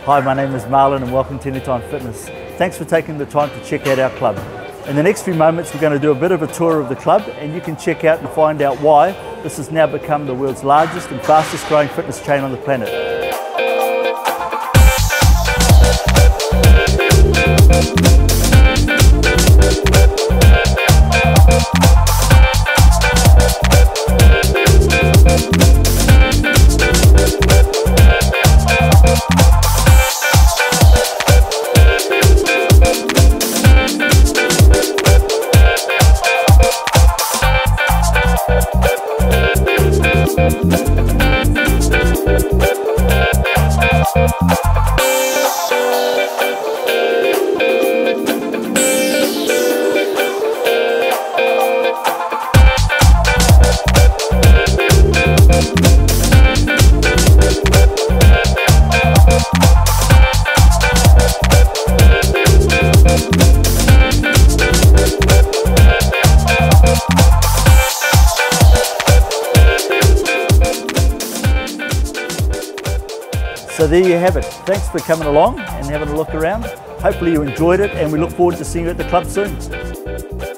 Hi, my name is Marlon and welcome to Anytime Fitness. Thanks for taking the time to check out our club. In the next few moments we're going to do a bit of a tour of the club, and you can check out and find out why this has now become the world's largest and fastest growing fitness chain on the planet. So there you have it. Thanks for coming along and having a look around. Hopefully you enjoyed it, and we look forward to seeing you at the club soon.